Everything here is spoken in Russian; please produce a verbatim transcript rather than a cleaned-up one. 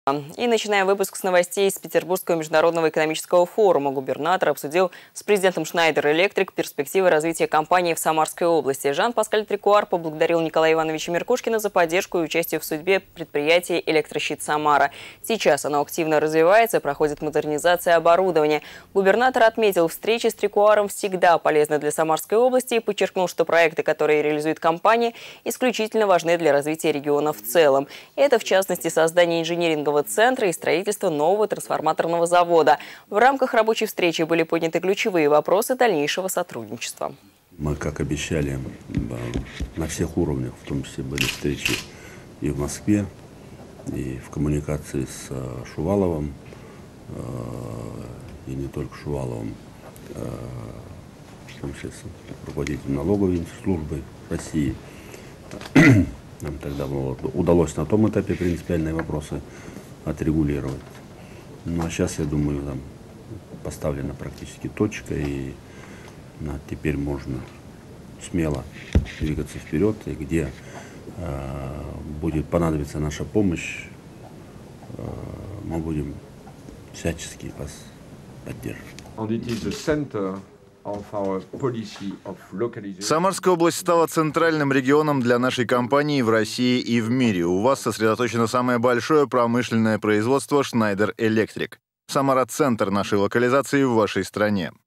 И начинаем выпуск с новостей из Петербургского международного экономического форума. Губернатор обсудил с президентом Schneider Electric перспективы развития компании в Самарской области. Жан-Паскаль Трикуар поблагодарил Николая Ивановича Меркушкина за поддержку и участие в судьбе предприятия «Электрощит Самара». Сейчас оно активно развивается, проходит модернизация оборудования. Губернатор отметил, встречи с Трикуаром всегда полезны для Самарской области и подчеркнул, что проекты, которые реализует компания, исключительно важны для развития региона в целом. Это, в частности, создание инжинирингового центра и строительство нового трансформаторного завода. В рамках рабочей встречи были подняты ключевые вопросы дальнейшего сотрудничества. Мы, как обещали, на всех уровнях, в том числе были встречи и в Москве, и в коммуникации с Шуваловым, и не только Шуваловым, в том числе с руководителем налоговой службы России. Нам тогда удалось на том этапе принципиальные вопросы отрегулировать. Ну а сейчас, я думаю, там поставлена практически точка, и ну, теперь можно смело двигаться вперед, и где э, будет понадобиться наша помощь, э, мы будем всячески вас поддерживать. Самарская область стала центральным регионом для нашей компании в России и в мире. У вас сосредоточено самое большое промышленное производство Schneider Electric. Самара – центр нашей локализации в вашей стране.